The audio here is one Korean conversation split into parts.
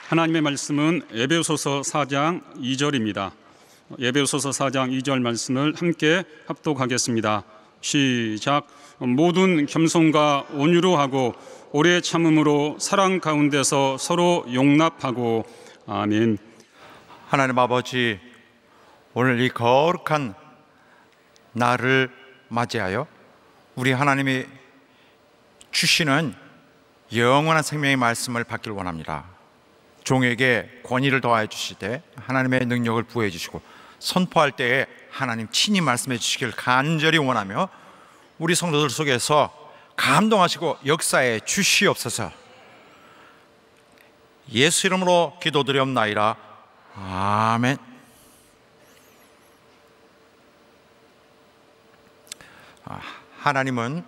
하나님의 말씀은 에베소서 4장 2절입니다. 에베소서 4장 2절 말씀을 함께 합독하겠습니다. 시작. 모든 겸손과 온유로 하고 오래 참음으로 사랑 가운데서 서로 용납하고. 아멘. 하나님 아버지, 오늘 이 거룩한 날을 맞이하여 우리 하나님이 주시는 영원한 생명의 말씀을 받기를 원합니다. 종에게 권위를 더하여 주시되 하나님의 능력을 부여해 주시고 선포할 때에 하나님 친히 말씀해 주시길 간절히 원하며 우리 성도들 속에서 감동하시고 역사에 주시옵소서. 예수 이름으로 기도드리옵나이다. 아멘. 하나님은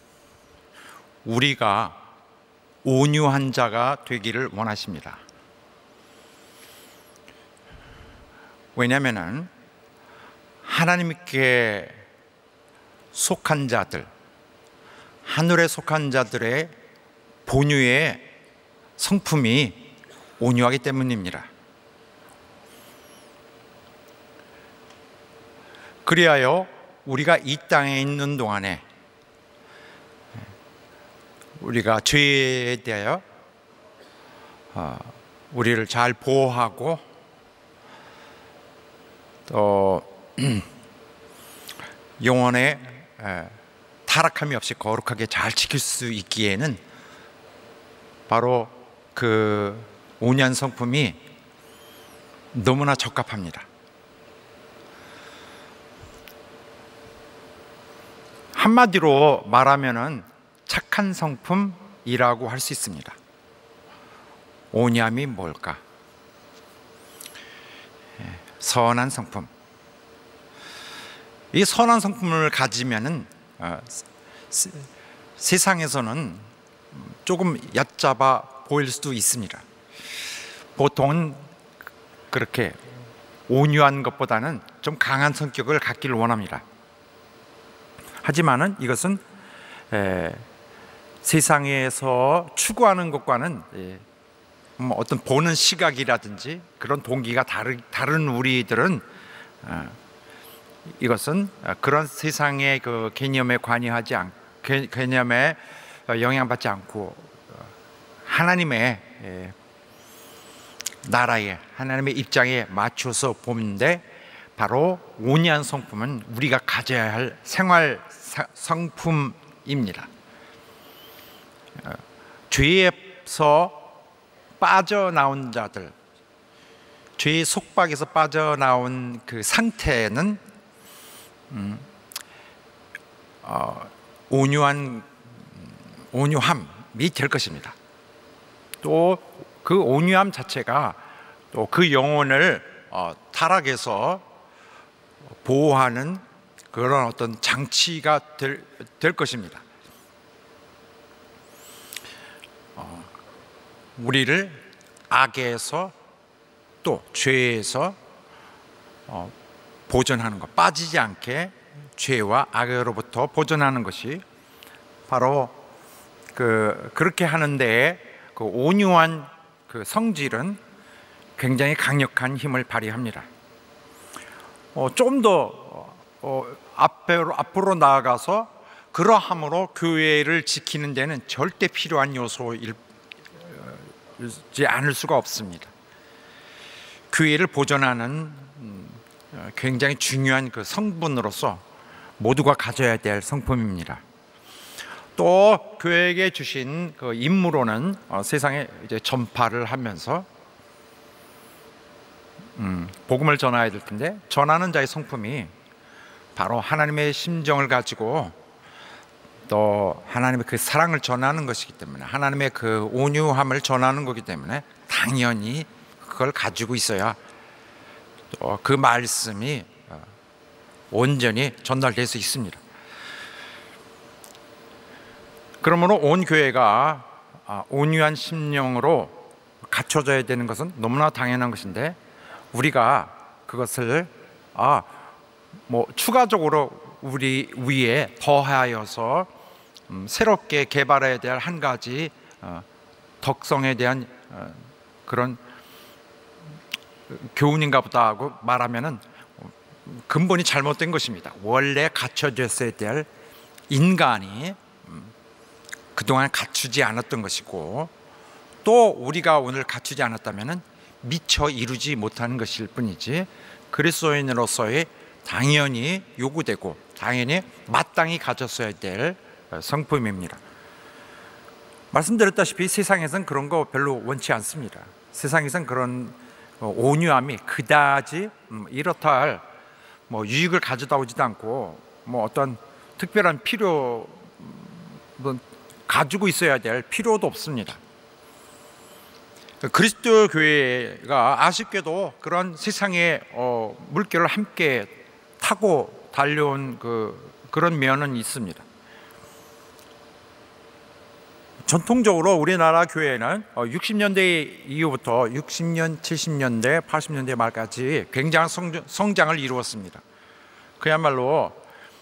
우리가 온유한 자가 되기를 원하십니다. 왜냐하면 하나님께 속한 자들, 하늘에 속한 자들의 본유의 성품이 온유하기 때문입니다. 그리하여 우리가 이 땅에 있는 동안에 우리가 죄에 대하여 우리를 잘 보호하고 또 영혼의 타락함이 없이 거룩하게 잘 지킬 수 있기에는 바로 그 온유한 성품이 너무나 적합합니다. 한마디로 말하면은 착한 성품이라고 할 수 있습니다. 온유함이 뭘까? 선한 성품. 이 선한 성품을 가지면은 세상에서는 조금 얕잡아 보일 수도 있습니다. 보통은 그렇게 온유한 것보다는 좀 강한 성격을 갖기를 원합니다. 하지만은 이것은 세상에서 추구하는 것과는 어떤 보는 시각이라든지 그런 동기가 다른 우리들은 이것은 그런 세상의 그 개념에 관여하지 개념에 영향받지 않고 하나님의 나라에, 하나님의 입장에 맞춰서 보는데 바로 온유한 성품은 우리가 가져야 할 생활 성품입니다. 죄에서 빠져나온 자들, 죄의 속박에서 빠져나온 그 상태는 온유함이 될 것입니다. 또 그 온유함 자체가 또 그 영혼을 타락에서 보호하는 그런 어떤 장치가 될 것입니다. 우리를 악에서 또 죄에서 보존하는 것, 빠지지 않게 죄와 악으로부터 보존하는 것이 바로 그렇게 하는데 그 온유한 그 성질은 굉장히 강력한 힘을 발휘합니다. 좀 더 앞으로 나아가서 그러함으로 교회를 지키는 데는 절대 필요한 요소이지 않을 수가 없습니다. 교회를 보존하는 굉장히 중요한 그 성분으로서 모두가 가져야 될 성품입니다. 또 교회에게 주신 그 임무로는 세상에 이제 전파를 하면서 복음을 전해야 될 텐데, 전하는 자의 성품이 바로 하나님의 심정을 가지고 또 하나님의 그 사랑을 전하는 것이기 때문에, 하나님의 그 온유함을 전하는 거기 때문에 당연히 그걸 가지고 있어야 또 그 말씀이 온전히 전달될 수 있습니다. 그러므로 온 교회가 온유한 심령으로 갖춰져야 되는 것은 너무나 당연한 것인데, 우리가 그것을 추가적으로 우리 위에 더하여서 새롭게 개발해야 될 한 가지 덕성에 대한 그런 교훈인가 보다 하고 말하면은 근본이 잘못된 것입니다. 원래 갖춰졌어야 될 인간이 그동안 갖추지 않았던 것이고, 또 우리가 오늘 갖추지 않았다면은 미처 이루지 못하는 것일 뿐이지, 그리스도인으로서의 당연히 요구되고 당연히 마땅히 가졌어야 될 성품입니다. 말씀드렸다시피 세상에선 그런 거 별로 원치 않습니다. 세상에선 그런 온유함이 그다지 이렇다 할 유익을 가져다 오지도 않고, 어떤 특별한 필요 가지고 있어야 될 필요도 없습니다. 그리스도 교회가 아쉽게도 그런 세상의 물결을 함께 타고 달려온 그런 면은 있습니다. 전통적으로 우리나라 교회는 60년대 이후부터 60년, 70년대, 80년대 말까지 굉장한 성장을 이루었습니다. 그야말로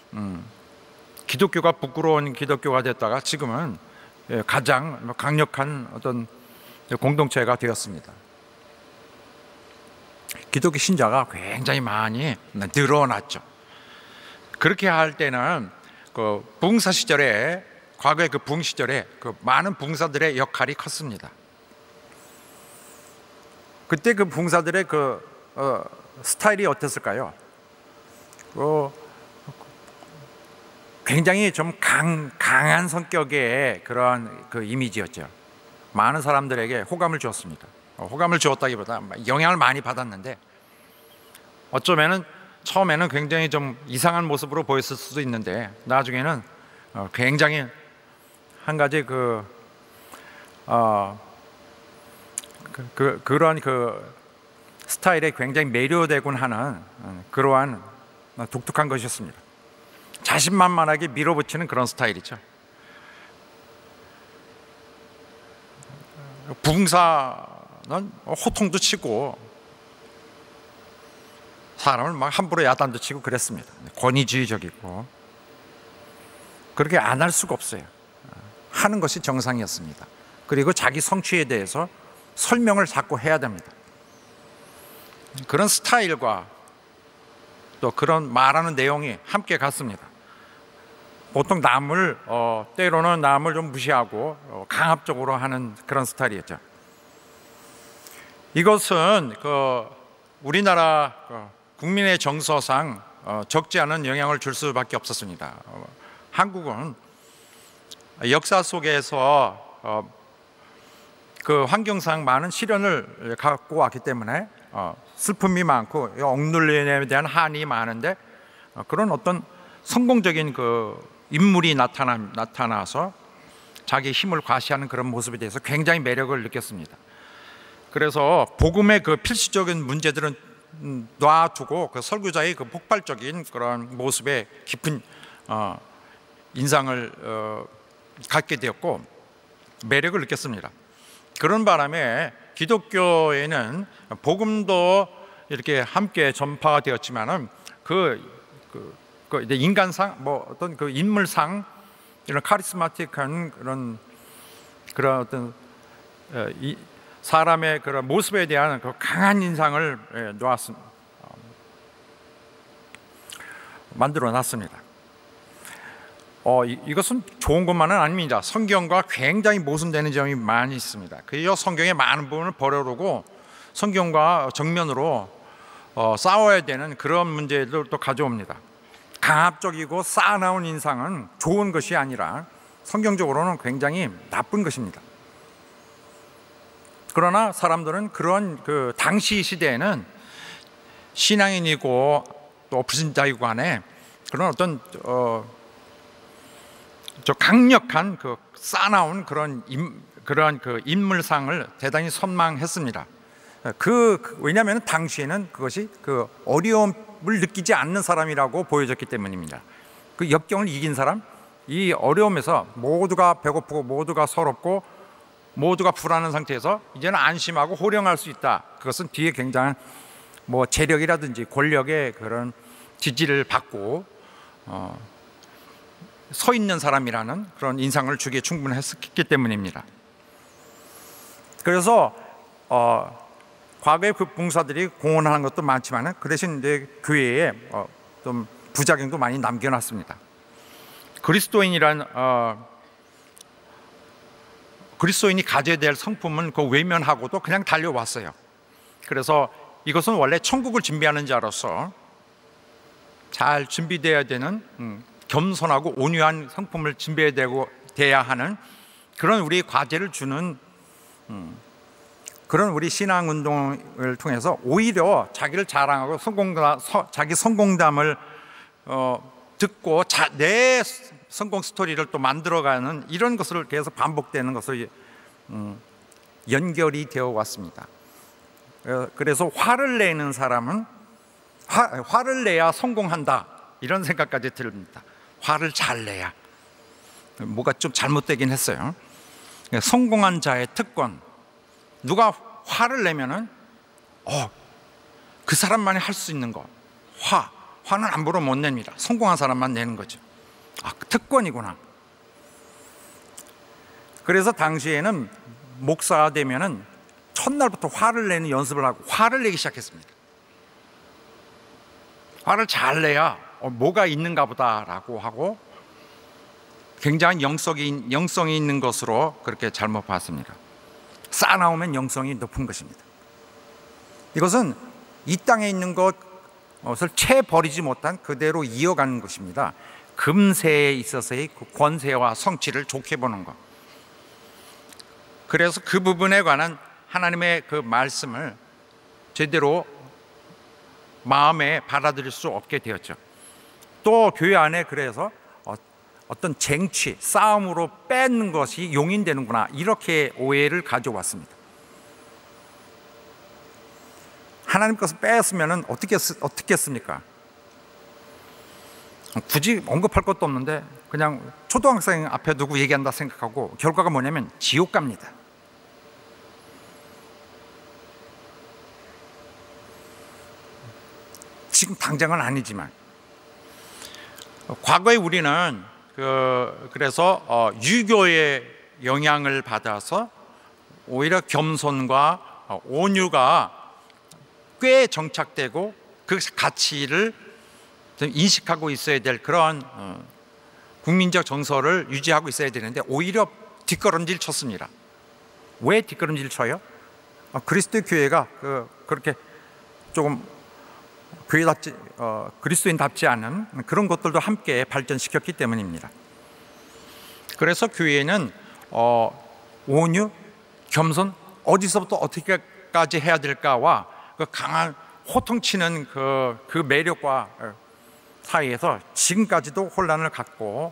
기독교가 부끄러운 기독교가 됐다가 지금은 가장 강력한 어떤 공동체가 되었습니다. 기독교 신자가 굉장히 많이 늘어났죠. 그렇게 할 때는 그 부흥사 시절에, 과거의 그 부흥 시절에 그 많은 부흥사들의 역할이 컸습니다. 그때 그 부흥사들의 스타일이 어땠을까요? 굉장히 좀 강한 성격의 그런 이미지였죠. 많은 사람들에게 호감을 주었습니다. 호감을 주었다기보다 영향을 많이 받았는데, 어쩌면은 처음에는 굉장히 좀 이상한 모습으로 보였을 수도 있는데, 나중에는 굉장히 한 가지 그런 스타일에 굉장히 매료되곤 하는 그러한 독특한 것이었습니다. 자신만만하게 밀어붙이는 그런 스타일이죠. 부흥사는 호통도 치고 사람을 막 함부로 야단도 치고 그랬습니다. 권위주의적이고, 그렇게 안 할 수가 없어요. 하는 것이 정상이었습니다. 그리고 자기 성취에 대해서 설명을 자꾸 해야 됩니다. 그런 스타일과 또 그런 말하는 내용이 함께 갔습니다. 보통 때로는 남을 좀 무시하고 강압적으로 하는 그런 스타일이었죠. 이것은 우리나라 국민의 정서상 적지 않은 영향을 줄 수밖에 없었습니다. 한국은 역사 속에서 그 환경상 많은 시련을 갖고 왔기 때문에 슬픔이 많고 억눌림에 대한 한이 많은데, 그런 어떤 성공적인 인물이 나타나서 자기 힘을 과시하는 그런 모습에 대해서 굉장히 매력을 느꼈습니다. 그래서 복음의 필수적인 문제들은 놔두고 설교자의 폭발적인 그런 모습에 깊은 인상을 갖게 되었고 매력을 느꼈습니다. 그런 바람에 기독교에는 복음도 이렇게 함께 전파가 되었지만은 이제 인간상 어떤 인물상 이런 카리스마틱한 그런 어떤 사람의 그런 모습에 대한 강한 인상을 만들어 놨습니다. 이것은 좋은 것만은 아닙니다. 성경과 굉장히 모순되는 점이 많이 있습니다. 그래서 성경의 많은 부분을 버려두고 성경과 정면으로 싸워야 되는 그런 문제들을 또 가져옵니다. 강압적이고 쌓아나온 인상은 좋은 것이 아니라 성경적으로는 굉장히 나쁜 것입니다. 그러나 사람들은 그런 당시 시대에는 신앙인이고 또 불신자이고 간에 그런 어떤 강력한 쌓아나온 그러한 인물상을 대단히 선망했습니다. 왜냐하면 당시에는 그것이 어려움을 느끼지 않는 사람이라고 보여졌기 때문입니다. 그 역경을 이긴 사람, 이 어려움에서 모두가 배고프고 모두가 서럽고 모두가 불안한 상태에서 이제는 안심하고 호령할 수 있다. 그것은 뒤에 굉장한 재력이라든지 권력의 그런 지지를 받고 서 있는 사람이라는 그런 인상을 주기에 충분했기 때문입니다. 그래서 과거에 그 봉사들이 공헌하는 것도 많지만은 그 대신 이제 교회에 좀 부작용도 많이 남겨놨습니다. 그리스도인이 가져야 될 성품은 그 외면하고도 그냥 달려왔어요. 그래서 이것은 원래 천국을 준비하는 자로서 잘 준비되어야 되는 겸손하고 온유한 성품을 돼야 하는 그런 우리 과제를 주는 그런 우리 신앙 운동을 통해서 오히려 자기를 자랑하고 자기 성공담을 듣고 내 성공 스토리를 또 만들어가는 이런 것을 계속 반복되는 것을 연결이 되어 왔습니다. 그래서 화를 내는 사람은 화를 내야 성공한다 이런 생각까지 듭니다. 화를 잘 내야. 뭐가 좀 잘못되긴 했어요. 성공한 자의 특권. 누가 화를 내면은 그 사람만이 할 수 있는 거. 화는 함부로 못 냅니다. 성공한 사람만 내는 거죠. 특권이구나. 그래서 당시에는 목사가 되면은 첫날부터 화를 내는 연습을 하고 화를 내기 시작했습니다. 화를 잘 내야 뭐가 있는가 보다라고 하고 굉장한 영성이 있는 것으로 그렇게 잘못 봤습니다. 쌓아나오면 영성이 높은 것입니다. 이것은 이 땅에 있는 것을 채 버리지 못한 그대로 이어가는 것입니다. 금세에 있어서의 그 권세와 성취를 좋게 보는 것. 그래서 그 부분에 관한 하나님의 그 말씀을 제대로 마음에 받아들일 수 없게 되었죠. 또 교회 안에 그래서 어떤 쟁취, 싸움으로 뺏는 것이 용인되는구나 이렇게 오해를 가져왔습니다. 하나님 것을 뺏으면 어떻게 했습니까? 굳이 언급할 것도 없는데 그냥 초등학생 앞에 두고 얘기한다 생각하고 결과가 뭐냐면 지옥 갑니다. 지금 당장은 아니지만 과거에 우리는 그래서 유교의 영향을 받아서 오히려 겸손과 온유가 꽤 정착되고 그 가치를 인식하고 있어야 될 그런 국민적 정서를 유지하고 있어야 되는데 오히려 뒷걸음질 쳤습니다. 왜 뒷걸음질 쳐요? 그리스도 교회가 그렇게 조금 그리스도인답지 않은 그런 것들도 함께 발전시켰기 때문입니다. 그래서 교회는 온유, 겸손, 어디서부터 어떻게까지 해야 될까와 그 강한 호통치는 그 매력과 사이에서 지금까지도 혼란을 갖고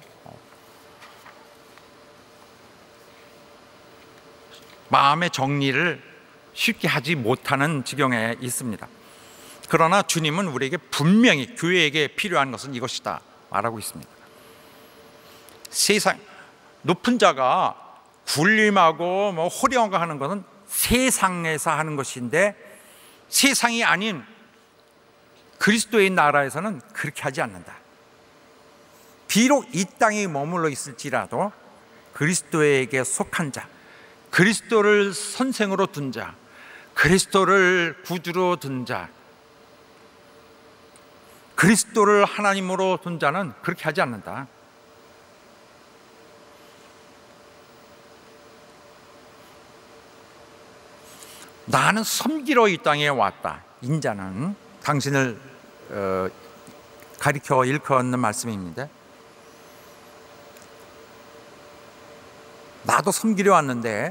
마음의 정리를 쉽게 하지 못하는 지경에 있습니다. 그러나 주님은 우리에게 분명히 교회에게 필요한 것은 이것이다 말하고 있습니다. 세상 높은 자가 군림하고 호령하고 하는 것은 세상에서 하는 것인데 세상이 아닌 그리스도의 나라에서는 그렇게 하지 않는다. 비록 이 땅에 머물러 있을지라도 그리스도에게 속한 자, 그리스도를 선생으로 둔 자, 그리스도를 구주로 둔 자, 그리스도를 하나님으로 둔 자는 그렇게 하지 않는다. 나는 섬기러 이 땅에 왔다. 인자는 당신을 가리켜 일컫는 말씀입니다. 나도 섬기려 왔는데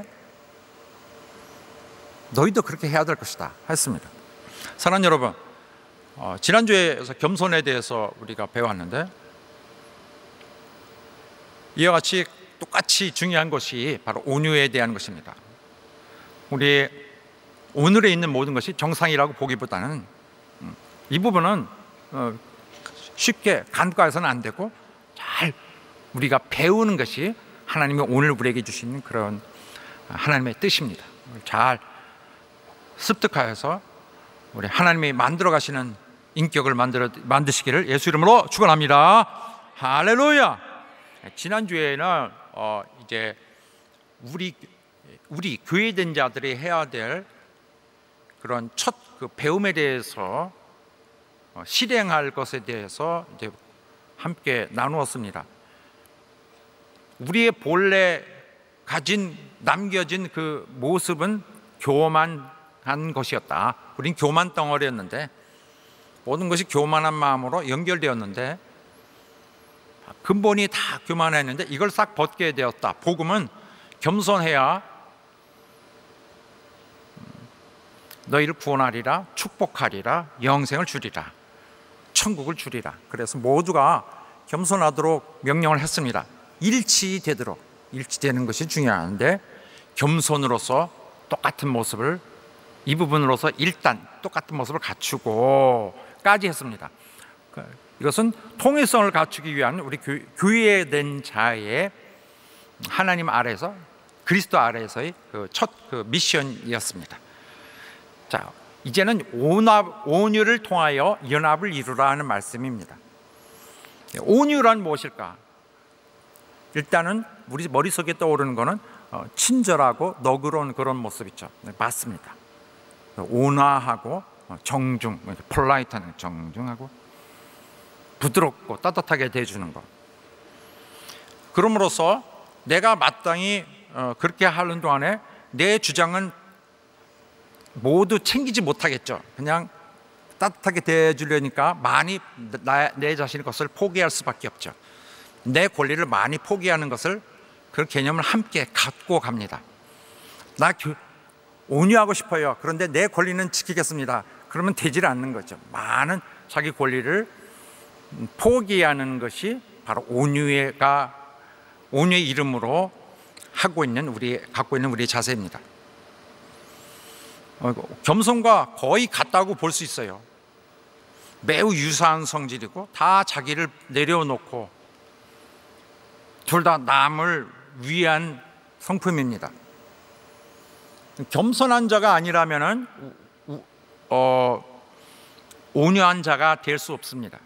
너희도 그렇게 해야 될 것이다 했습니다. 사랑하는 여러분, 지난주에서 겸손에 대해서 우리가 배웠는데 이와 같이 똑같이 중요한 것이 바로 온유에 대한 것입니다. 우리 오늘에 있는 모든 것이 정상이라고 보기보다는 이 부분은 쉽게 간과해서는 안 되고 잘 우리가 배우는 것이 하나님이 오늘 우리에게 주시는 그런 하나님의 뜻입니다. 잘 습득하여서 우리 하나님이 만들어 가시는 인격을 만드시기를 예수 이름으로 축원합니다. 할렐루야. 지난주에는 이제 우리 교회된 자들이 해야 될 그런 첫 그 배움에 대해서 실행할 것에 대해서 이제 함께 나누었습니다. 우리의 본래 남겨진 그 모습은 교만한 것이었다. 우린 교만 덩어리였는데, 모든 것이 교만한 마음으로 연결되었는데, 근본이 다 교만했는데 이걸 싹 벗게 되었다. 복음은 겸손해야 너희를 구원하리라, 축복하리라, 영생을 주리라, 천국을 주리라. 그래서 모두가 겸손하도록 명령을 했습니다. 일치되도록, 일치되는 것이 중요한데, 겸손으로서 똑같은 모습을, 이 부분으로서 일단 똑같은 모습을 갖추고까지 했습니다. 이것은 통일성을 갖추기 위한 우리 교회된 자의 하나님 아래에서, 그리스도 아래에서의 첫 미션이었습니다. 자, 이제는 온유를 통하여 연합을 이루라 하는 말씀입니다. 온유란 무엇일까? 일단은 우리 머릿속에 떠오르는 것은 친절하고 너그러운 그런 모습 있죠. 네, 맞습니다. 온화하고 정중, 폴라이트한, 정중하고 부드럽고 따뜻하게 대해주는 것. 그럼으로써 내가 마땅히 그렇게 하는 동안에 내 주장은 모두 챙기지 못하겠죠. 그냥 따뜻하게 대해주려니까 많이 내 자신의 것을 포기할 수밖에 없죠. 내 권리를 많이 포기하는 것을, 그 개념을 함께 갖고 갑니다. 나 온유하고 싶어요. 그런데 내 권리는 지키겠습니다. 그러면 되질 않는 거죠. 많은 자기 권리를 포기하는 것이 바로 온유의 이름으로 갖고 있는 우리의 자세입니다. 겸손과 거의 같다고 볼 수 있어요. 매우 유사한 성질이고 다 자기를 내려놓고 둘 다 남을 위한 성품입니다. 겸손한 자가 아니라면은 온유한 자가 될 수 없습니다.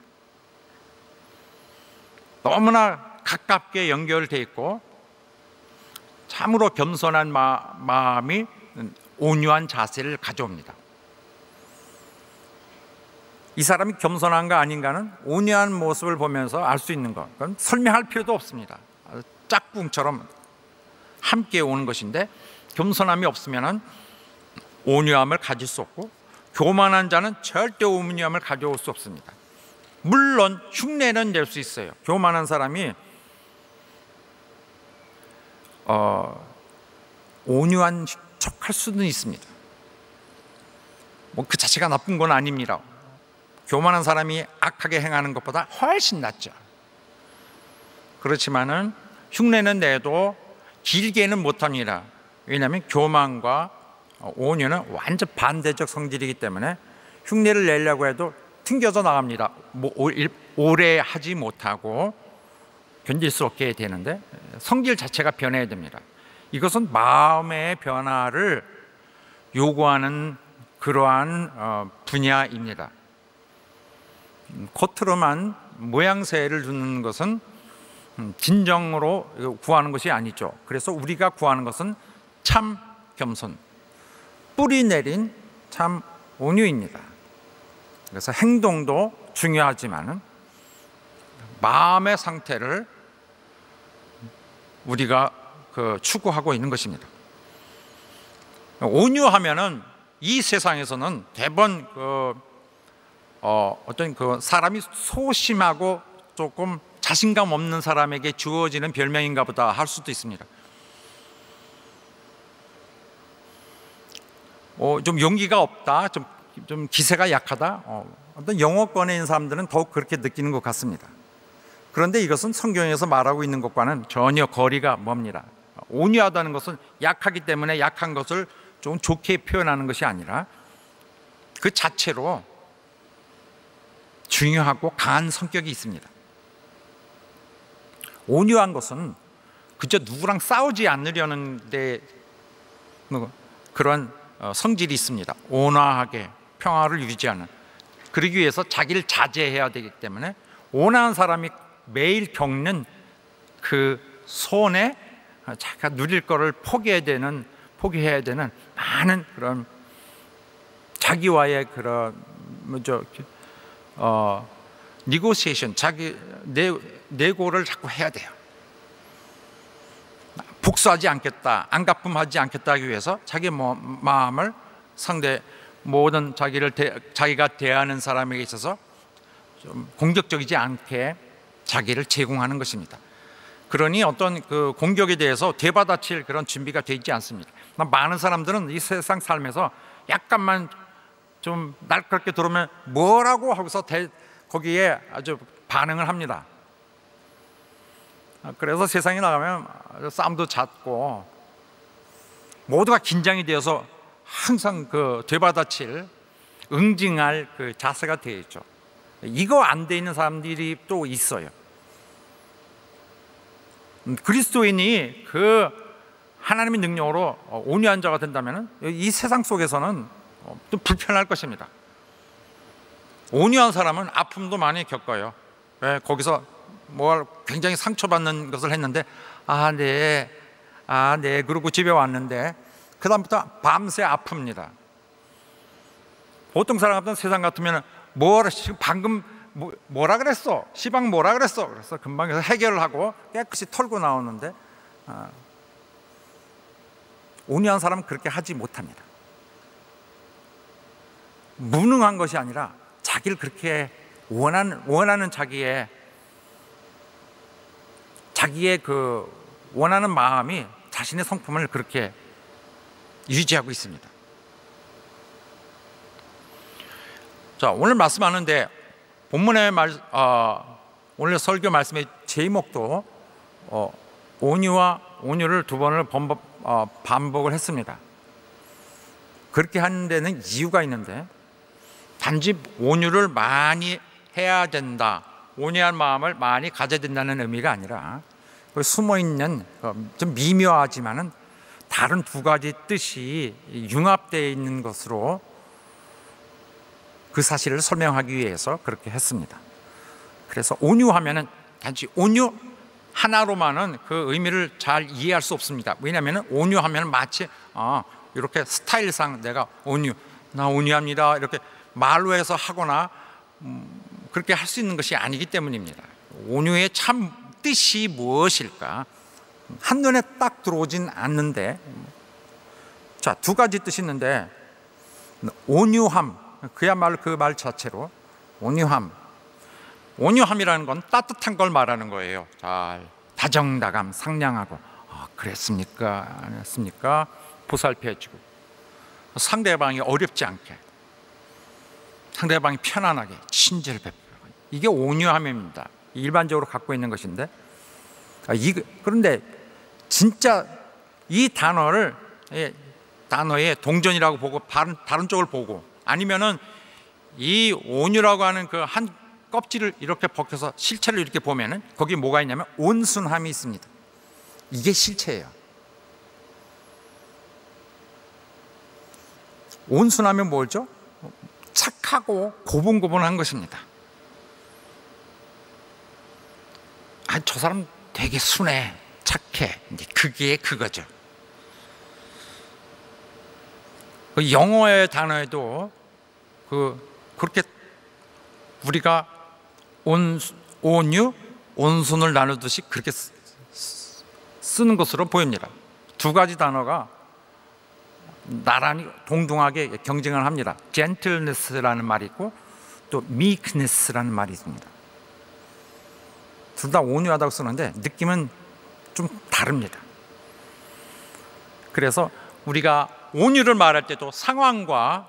너무나 가깝게 연결되어 있고, 참으로 겸손한 마음이 온유한 자세를 가져옵니다. 이 사람이 겸손한가 아닌가는 온유한 모습을 보면서 알 수 있는 것, 그건 설명할 필요도 없습니다. 짝꿍처럼 함께 오는 것인데, 겸손함이 없으면 온유함을 가질 수 없고, 교만한 자는 절대 온유함을 가져올 수 없습니다. 물론 흉내는 낼 수 있어요. 교만한 사람이 온유한 척할 수는 있습니다. 그 자체가 나쁜 건 아닙니다. 교만한 사람이 악하게 행하는 것보다 훨씬 낫죠. 그렇지만은 흉내는 내도 길게는 못합니다. 왜냐하면 교만과 온유는 완전 반대적 성질이기 때문에 흉내를 내려고 해도 튕겨져 나갑니다. 오래 하지 못하고 견딜 수 없게 되는데, 성질 자체가 변해야 됩니다. 이것은 마음의 변화를 요구하는 그러한 분야입니다. 겉으로만 모양새를 주는 것은 진정으로 구하는 것이 아니죠. 그래서 우리가 구하는 것은 참 겸손, 뿌리 내린 참 온유입니다. 그래서 행동도 중요하지만은 마음의 상태를 우리가 추구하고 있는 것입니다. 온유하면은 이 세상에서는 대번 어떤 사람이 소심하고 조금 자신감 없는 사람에게 주어지는 별명인가 보다 할 수도 있습니다. 좀 용기가 없다, 좀 기세가 약하다, 어떤 영어권에 있는 사람들은 더욱 그렇게 느끼는 것 같습니다. 그런데 이것은 성경에서 말하고 있는 것과는 전혀 거리가 멉니다. 온유하다는 것은 약하기 때문에 약한 것을 좀 좋게 표현하는 것이 아니라 그 자체로 중요하고 강한 성격이 있습니다. 온유한 것은 그저 누구랑 싸우지 않으려는 데 그런 성질이 있습니다. 온화하게 평화를 유지하는, 그러기 위해서 자기를 자제해야 되기 때문에 온화한 사람이 매일 겪는 그 손에 자기가 누릴 거를 포기해야 되는 많은 그런 자기와의 그런 뭐죠 negotiation, 자기 내고를 자꾸 해야 돼요. 복수하지 않겠다, 안갚음하지 않겠다 하기 위해서 자기 마음을 상대 모든 자기가 대하는 사람에게 있어서 좀 공격적이지 않게 자기를 제공하는 것입니다. 그러니 어떤 그 공격에 대해서 되받아칠 그런 준비가 되어 있지 않습니다. 많은 사람들은 이 세상 삶에서 약간만 좀 날카롭게 들어오면 뭐라고 하고서 거기에 아주 반응을 합니다. 그래서 세상에 나가면 싸움도 잦고 모두가 긴장이 되어서 항상 그 되받아칠, 응징할 그 자세가 되어 있죠. 이거 안 돼 있는 사람들이 또 있어요. 그리스도인이 그 하나님의 능력으로 온유한 자가 된다면 이 세상 속에서는 좀 불편할 것입니다. 온유한 사람은 아픔도 많이 겪어요. 거기서 뭘 굉장히 상처받는 것을 했는데 네 그러고 집에 왔는데 그 다음부터 밤새 아픕니다. 보통 사람 같은 세상 같으면 방금 뭐라 그랬어? 시방 뭐라 그랬어? 그래서 금방 해서 해결을 하고 깨끗이 털고 나오는데 온유한 사람은 그렇게 하지 못합니다. 무능한 것이 아니라 자기를 그렇게 원하는 자기의 그 원하는 마음이 자신의 성품을 그렇게 유지하고 있습니다. 자, 오늘 말씀하는데 본문의 오늘 설교 말씀의 제목도 온유를 두 번을 반복을 했습니다. 그렇게 하는 데는 이유가 있는데 단지 온유를 많이 해야 된다, 온유한 마음을 많이 가져야 된다는 의미가 아니라 숨어있는 좀 미묘하지만은 다른 두 가지 뜻이 융합되어 있는 것으로 그 사실을 설명하기 위해서 그렇게 했습니다. 그래서 온유하면은 단지 온유 하나로만은 그 의미를 잘 이해할 수 없습니다. 왜냐하면 온유하면 마치 이렇게 스타일상 내가 나 온유합니다 이렇게 말로 해서 하거나 그렇게 할 수 있는 것이 아니기 때문입니다. 온유의 참 뜻이 무엇일까? 한눈에 딱 들어오진 않는데, 자, 두 가지 뜻이 있는데 온유함, 그야말로 그 말 자체로 온유함이라는 건 따뜻한 걸 말하는 거예요. 잘 다정다감, 상냥하고 그랬습니까? 안 했습니까? 보살펴주고 상대방이 어렵지 않게, 상대방이 편안하게 친절을 베풀고, 이게 온유함입니다. 일반적으로 갖고 있는 것인데 그런데 진짜 이 단어의 동전이라고 보고 다른 쪽을 보고 아니면은 이 온유라고 하는 그 한 껍질을 이렇게 벗겨서 실체를 이렇게 보면은 거기 뭐가 있냐면 온순함이 있습니다. 이게 실체예요. 온순하면 뭐죠? 착하고 고분고분한 것입니다. 저 사람 되게 순해, 착해. 그게 그거죠. 그 영어의 단어에도 그렇게 우리가 온유, 온순을 나누듯이 그렇게 쓰는 것으로 보입니다. 두 가지 단어가 나란히 동등하게 경쟁을 합니다. gentleness라는 말이 있고 또 meekness라는 말이 있습니다. 둘 다 온유하다고 쓰는데 느낌은 좀 다릅니다. 그래서 우리가 온유를 말할 때도 상황과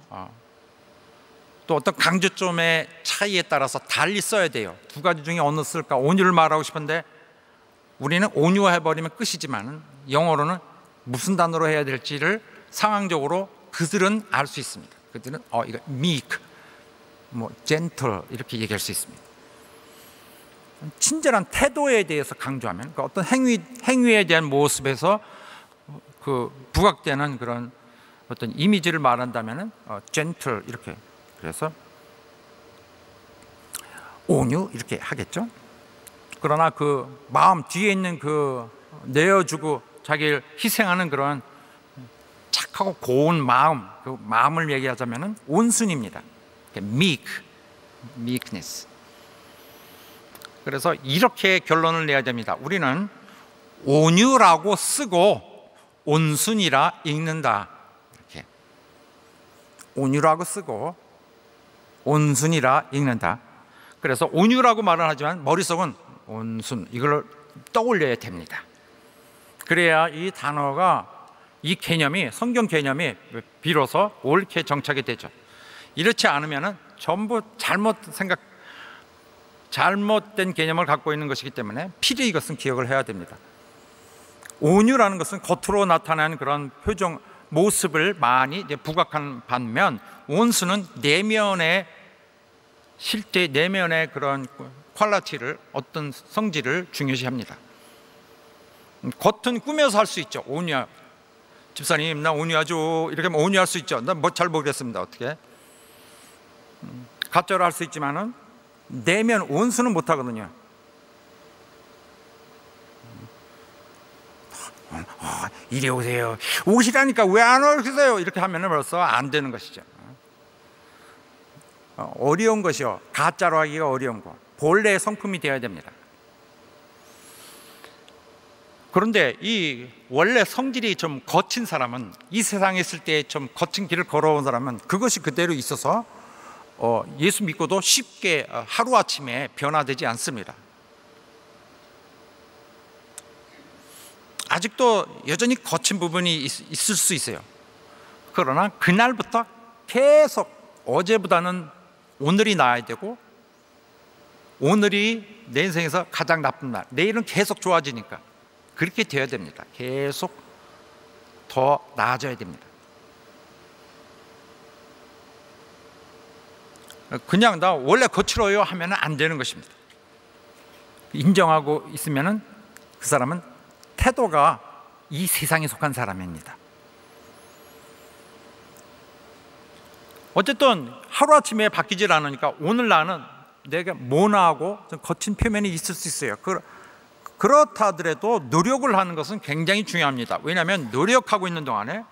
또 어떤 강조점의 차이에 따라서 달리 써야 돼요. 두 가지 중에 어느 쓸까? 온유를 말하고 싶은데 우리는 온유해버리면 끝이지만 영어로는 무슨 단어로 해야 될지를 상황적으로 그들은 알 수 있습니다. 그들은 이거 meek, gentle 이렇게 얘기할 수 있습니다. 친절한 태도에 대해서 강조하면 그 어떤 행위에 대한 모습에서 그 부각되는 그런 어떤 이미지를 말한다면은 gentle 이렇게, 그래서 온유 이렇게 하겠죠. 그러나 그 마음 뒤에 있는 그 내어주고 자기를 희생하는 그런 착하고 고운 마음, 그 마음을 얘기하자면은 온순입니다. meekness. 그래서 이렇게 결론을 내야 됩니다. 우리는 온유라고 쓰고 온순이라 읽는다. 이렇게 온유라고 쓰고 온순이라 읽는다. 그래서 온유라고 말은 하지만 머릿속은 온순, 이걸 떠올려야 됩니다. 그래야 이 단어가, 이 개념이, 성경 개념이 비로소 옳게 정착이 되죠. 이렇지 않으면 전부 잘못된 개념을 갖고 있는 것이기 때문에 필히 이것은 기억을 해야 됩니다. 온유라는 것은 겉으로 나타나는 그런 표정, 모습을 많이 이제 부각한 반면, 온수는 내면의 실제 내면의 그런 퀄리티를, 어떤 성질을 중요시합니다. 겉은 꾸며서 할 수 있죠. 온유하, 집사님 나 온유하죠, 이렇게 하면 온유할 수 있죠. 나 뭐 잘 모르겠습니다. 어떻게 가짜로 할 수 있지만은 내면 온수는 못 하거든요. 이리 오세요. 오시라니까 왜 안 오세요? 이렇게 하면 벌써 안 되는 것이죠. 어려운 것이요, 가짜로 하기가 어려운 거, 본래의 성품이 되어야 됩니다. 그런데 이 원래 성질이 좀 거친 사람은, 이 세상에 있을 때 좀 거친 길을 걸어온 사람은 그것이 그대로 있어서 예수 믿고도 쉽게 하루아침에 변화되지 않습니다. 아직도 여전히 거친 부분이 있을 수 있어요. 그러나 그날부터 계속 어제보다는 오늘이 나아야 되고, 오늘이 내 인생에서 가장 나쁜 날, 내일은 계속 좋아지니까 그렇게 되어야 됩니다. 계속 더 나아져야 됩니다. 그냥 나 원래 거칠어요 하면 안 되는 것입니다. 인정하고 있으면 그 사람은 태도가 이 세상에 속한 사람입니다. 어쨌든 하루아침에 바뀌질 않으니까 오늘 나는 내가 모나하고 좀 거친 표면이 있을 수 있어요. 그렇다 하더라도 노력을 하는 것은 굉장히 중요합니다. 왜냐하면 노력하고 있는 동안에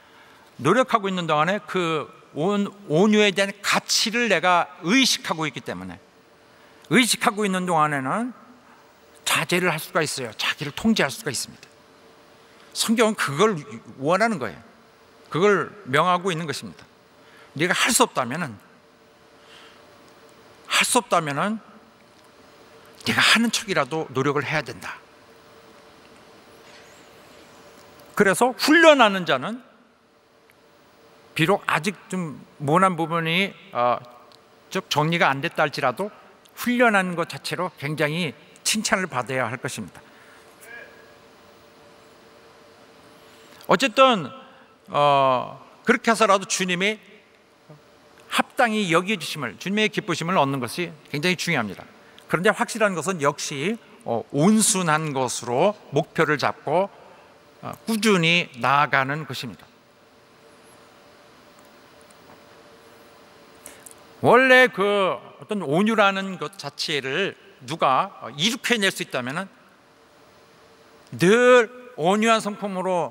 그 온유에 대한 가치를 내가 의식하고 있기 때문에, 의식하고 있는 동안에는 자제를 할 수가 있어요. 자기를 통제할 수가 있습니다. 성경은 그걸 원하는 거예요. 그걸 명하고 있는 것입니다. 네가 할 수 없다면은 네가 하는 척이라도 노력을 해야 된다. 그래서 훈련하는 자는 비록 아직 좀 모난 부분이 즉 정리가 안 됐다 할지라도 훈련하는 것 자체로 굉장히 칭찬을 받아야 할 것입니다. 어쨌든 그렇게 해서라도 주님의 합당히 여겨주심을, 주님의 기쁘심을 얻는 것이 굉장히 중요합니다. 그런데 확실한 것은 역시 온순한 것으로 목표를 잡고 꾸준히 나아가는 것입니다. 원래 그 어떤 온유라는 것 자체를 누가 이룩해낼 수 있다면, 늘 온유한 성품으로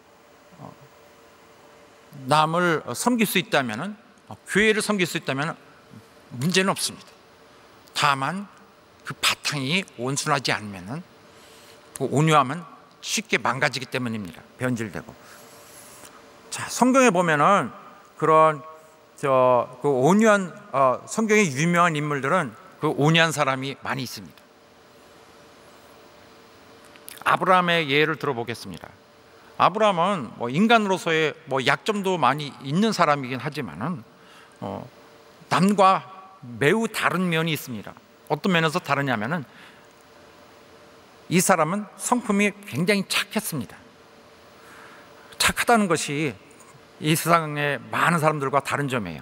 남을 섬길 수 있다면, 교회를 섬길 수 있다면 문제는 없습니다. 다만 그 바탕이 온순하지 않으면, 그 온유함은 쉽게 망가지기 때문입니다. 변질되고. 자, 성경에 보면은 그런 그 온유한 성경의 유명한 인물들은 그 온유한 사람이 많이 있습니다. 아브라함의 예를 들어보겠습니다. 아브라함은 인간으로서의 약점도 많이 있는 사람이긴 하지만은 남과 매우 다른 면이 있습니다. 어떤 면에서 다르냐면은 이 사람은 성품이 굉장히 착했습니다. 착하다는 것이 이 세상의 많은 사람들과 다른 점이에요.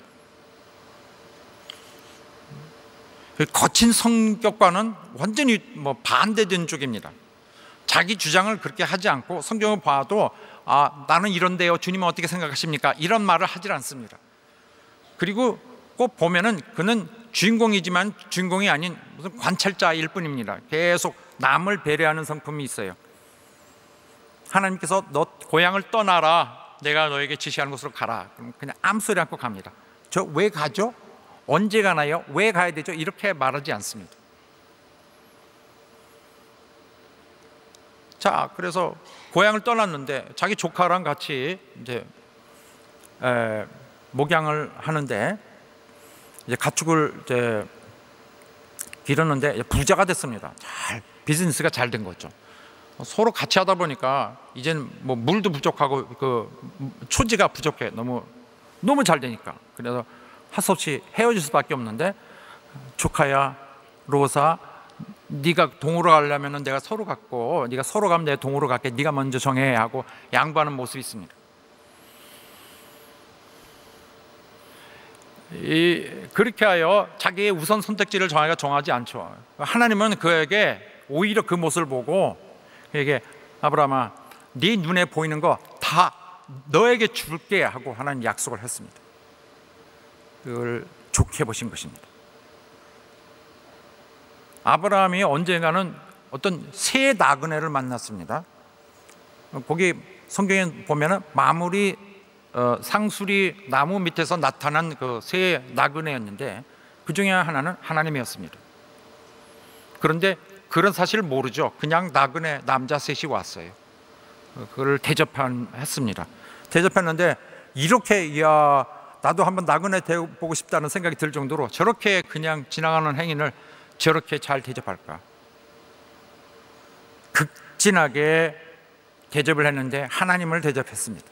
거친 성격과는 완전히 반대된 쪽입니다. 자기 주장을 그렇게 하지 않고 성경을 봐도 나는 이런데요, 주님은 어떻게 생각하십니까? 이런 말을 하질 않습니다. 그리고 꼭 보면은 그는 주인공이지만 주인공이 아닌 무슨 관찰자일 뿐입니다. 계속 남을 배려하는 성품이 있어요. 하나님께서 너 고향을 떠나라, 내가 너에게 지시하는 곳으로 가라. 그럼 그냥 아무 소리 않고 갑니다. 저 왜 가죠? 언제 가나요? 왜 가야 되죠? 이렇게 말하지 않습니다. 자, 그래서 고향을 떠났는데 자기 조카랑 같이 이제 목양을 하는데 이제 가축을 이제 기르는데 부자가 됐습니다. 비즈니스가 잘 된 거죠. 서로 같이 하다 보니까 이제는 뭐 물도 부족하고 그 초지가 부족해. 너무 잘 되니까. 그래서 할 수 없이 헤어질 수밖에 없는데, 조카야 로사, 네가 동으로 가려면은 내가 서로 갔고, 네가 서로 가면 내가 동으로 갈게. 네가 먼저 정해 하고 양보하는 모습이 있습니다. 그렇게 하여 자기의 우선 선택지를 정하지 않죠. 하나님은 그에게 오히려 그 모습을 보고 그에게 아브라함아, 네 눈에 보이는 거 다 너에게 줄게 하고 하나님 약속을 했습니다. 그걸 좋게 보신 것입니다. 아브라함이 언젠가는 어떤 새 나그네를 만났습니다. 거기 성경에 보면은 마무리 상수리 나무 밑에서 나타난 그 새 나그네였는데 그 중에 하나는 하나님이었습니다. 그런데 그런 사실을 모르죠. 그냥 나그네 남자 셋이 왔어요. 그걸 대접했습니다. 대접했는데 이렇게, 이야, 나도 한번 나그네 되어보고 싶다는 생각이 들 정도로 저렇게 그냥 지나가는 행인을 저렇게 잘 대접할까. 극진하게 대접을 했는데 하나님을 대접했습니다.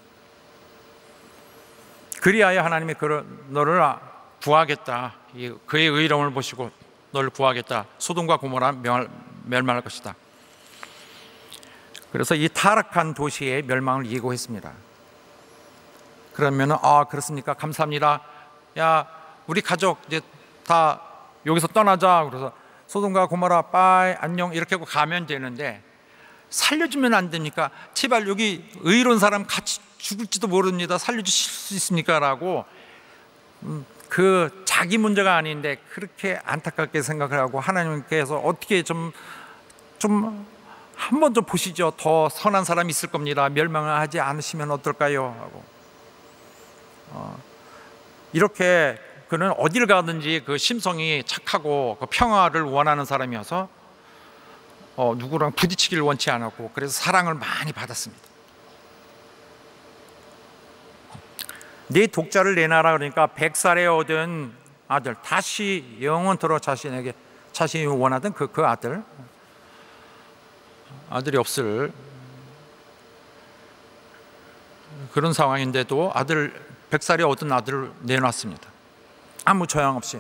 그리하여 하나님이 너를 구하겠다, 그의 의로움을 보시고 너를 구하겠다, 소돔과 고모라 멸망할 것이다. 그래서 이 타락한 도시의 멸망을 예고했습니다. 그러면은 그렇습니까? 감사합니다. 야, 우리 가족 이제 다 여기서 떠나자. 그래서 소돔과 고모라 빠이 안녕 이렇게 하고 가면 되는데, 살려주면 안 됩니까? 제발 여기 의로운 사람 같이 죽을지도 모릅니다. 살려주실 수 있습니까? 라고 그 자기 문제가 아닌데 그렇게 안타깝게 생각을 하고, 하나님께서 어떻게 좀 한 번 좀 보시죠. 더 선한 사람이 있을 겁니다. 멸망을 하지 않으시면 어떨까요? 하고 이렇게 그는 어디를 가든지 그 심성이 착하고 그 평화를 원하는 사람이어서 누구랑 부딪히기를 원치 않았고, 그래서 사랑을 많이 받았습니다. 네 독자를 내놔라 그러니까 100살에 얻은 아들, 다시 영원토록 자신이 원하던 그 아들이 없을 그런 상황인데도 100살에 얻은 아들을 내놨습니다. 아무 조양 없이.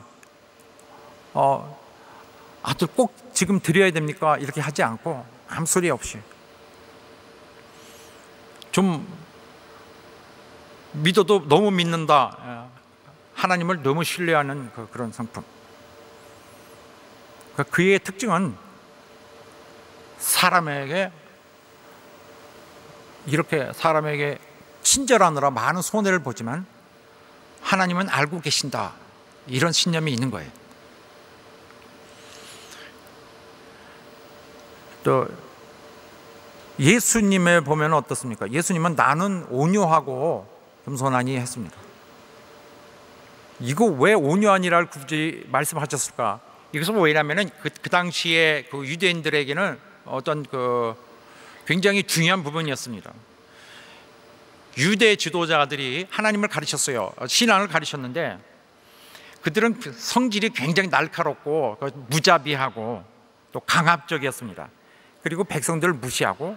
아들 꼭 지금 드려야 됩니까? 이렇게 하지 않고 아무 소리 없이 좀 믿어도 너무 믿는다, 하나님을 너무 신뢰하는 그런 성품. 그의 특징은 사람에게 친절하느라 많은 손해를 보지만 하나님은 알고 계신다, 이런 신념이 있는 거예요. 또 예수님에 보면 어떻습니까? 예수님은 나는 온유하고 겸손하니 했습니다. 이거 왜 온유하니를 굳이 말씀하셨을까? 이것은 왜냐하면 그 당시에 그 유대인들에게는 어떤 굉장히 중요한 부분이었습니다. 유대 지도자들이 하나님을 가르쳤어요. 신앙을 가르쳤는데 그들은 성질이 굉장히 날카롭고 무자비하고 또 강압적이었습니다. 그리고 백성들을 무시하고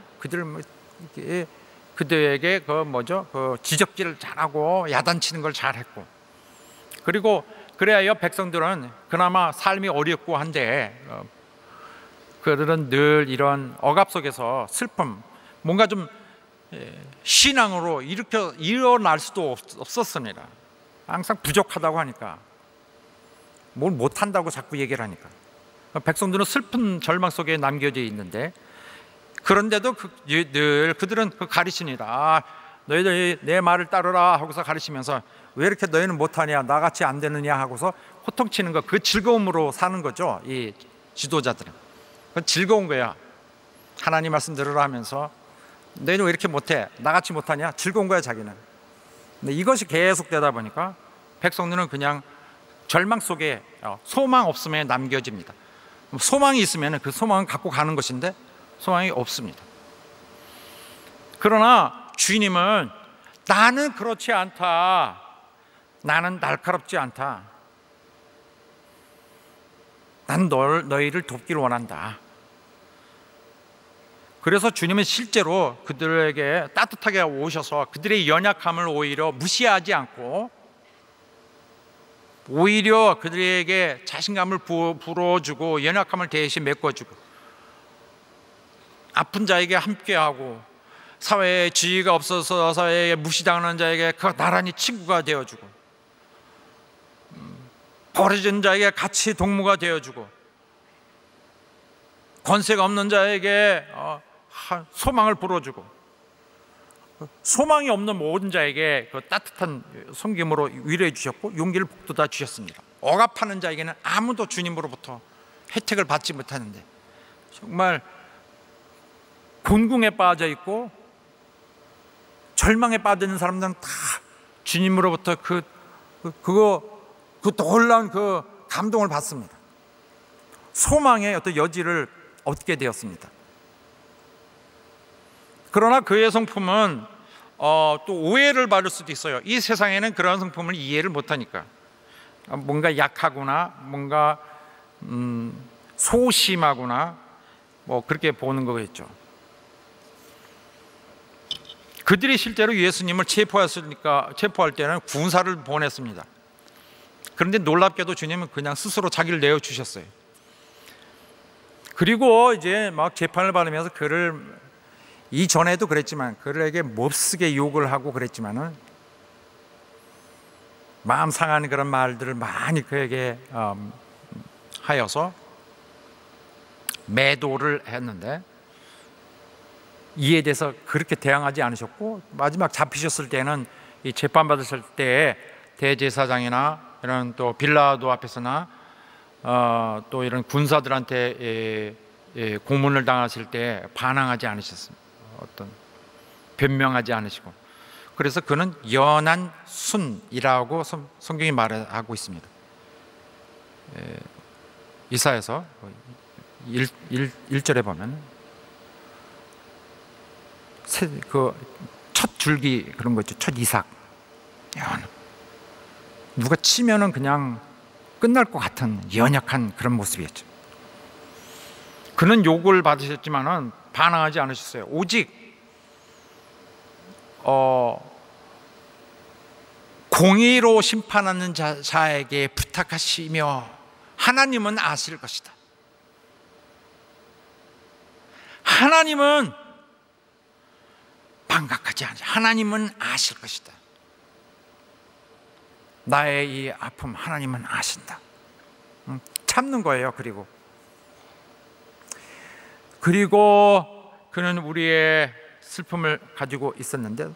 그들에게 지적질을 잘하고 야단치는 걸 잘했고, 그리고 그래야 백성들은 그나마 삶이 어렵고 한데 그들은 늘 이런 억압 속에서 슬픔, 뭔가 좀 신앙으로 일어날 수도 없었습니다. 항상 부족하다고 하니까, 뭘 못한다고 자꾸 얘기를 하니까 백성들은 슬픈 절망 속에 남겨져 있는데, 그런데도 늘 그들은 가르칩니다. 너희들 내 말을 따르라 하고서 가르치면서, 왜 이렇게 너희는 못하냐, 나같이 안 되느냐 하고서 호통치는 거, 그 즐거움으로 사는 거죠. 이 지도자들은 그건 즐거운 거야. 하나님 말씀 들으라 하면서 너희는 왜 이렇게 못해? 나같이 못하냐? 즐거운 거야 자기는. 근데 이것이 계속 되다 보니까 백성들은 그냥 절망 속에 소망 없음에 남겨집니다. 소망이 있으면 그 소망은 갖고 가는 것인데 소망이 없습니다. 그러나 주님은 나는 그렇지 않다. 나는 날카롭지 않다. 난 너희를 돕기를 원한다. 그래서 주님은 실제로 그들에게 따뜻하게 오셔서 그들의 연약함을 오히려 무시하지 않고 오히려 그들에게 자신감을 불어주고 연약함을 대신 메꿔주고 아픈 자에게 함께하고 사회에 지위가 없어서 사회에 무시당하는 자에게 그 나란히 친구가 되어주고 버려진 자에게 같이 동무가 되어주고 권세가 없는 자에게 소망을 불어주고 소망이 없는 모든 자에게 그 따뜻한 섬김으로 위로해 주셨고 용기를 북돋아 주셨습니다. 억압하는 자에게는 아무도 주님으로부터 혜택을 받지 못하는데 정말 곤궁에 빠져 있고 절망에 빠져 있는 사람들은 다 주님으로부터 그 놀라운 그 감동을 받습니다. 소망의 어떤 여지를 얻게 되었습니다. 그러나 그의 성품은 또 오해를 받을 수도 있어요. 이 세상에는 그런 성품을 이해를 못하니까 뭔가 약하구나, 뭔가 소심하구나, 뭐 그렇게 보는 거겠죠. 그들이 실제로 예수님을 체포할 때는 군사를 보냈습니다. 그런데 놀랍게도 주님은 그냥 스스로 자기를 내어주셨어요. 그리고 이제 막 재판을 받으면서 그를 이전에도 그랬지만 그에게 몹쓰게 욕을 하고 그랬지만은 마음 상하는 그런 말들을 많이 그에게 하여서 매도를 했는데 이에 대해서 그렇게 대항하지 않으셨고 마지막 잡히셨을 때는 이 재판받으실 때 대제사장이나 이런 또 빌라도 앞에서나 또 이런 군사들한테 고문을 당하실 때 반항하지 않으셨습니다. 어떤 변명하지 않으시고 그래서 그는 연한 순이라고 성경이 말하고 있습니다. 이사야서 1절에 보면 그 첫 줄기 그런 거 있죠. 첫 이삭 누가 치면은 그냥 끝날 것 같은 연약한 그런 모습이었죠. 그는 욕을 받으셨지만은 반항하지 않으셨어요. 오직 공의로 심판하는 자에게 부탁하시며 하나님은 아실 것이다. 하나님은 반각하지 않으시. 하나님은 아실 것이다. 나의 이 아픔 하나님은 아신다. 참는 거예요. 그리고 그는 우리의 슬픔을 가지고 있었는데